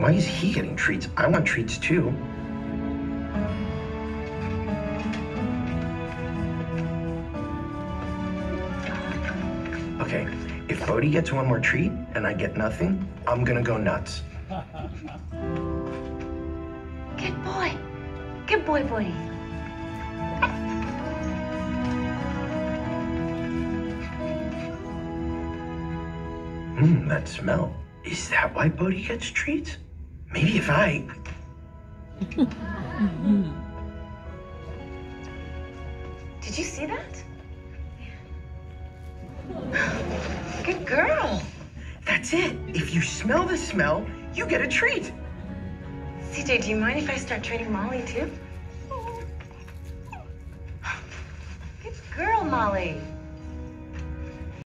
Why is he getting treats? I want treats too. Okay, if Bodhi gets one more treat and I get nothing, I'm gonna go nuts. Good boy. Good boy, Bodhi. That smell. Is that why Bodhi gets treats? Maybe if I... Did you see that? Good girl. That's it. If you smell the smell, you get a treat. CJ, do you mind if I start training Molly too? Good girl, Molly.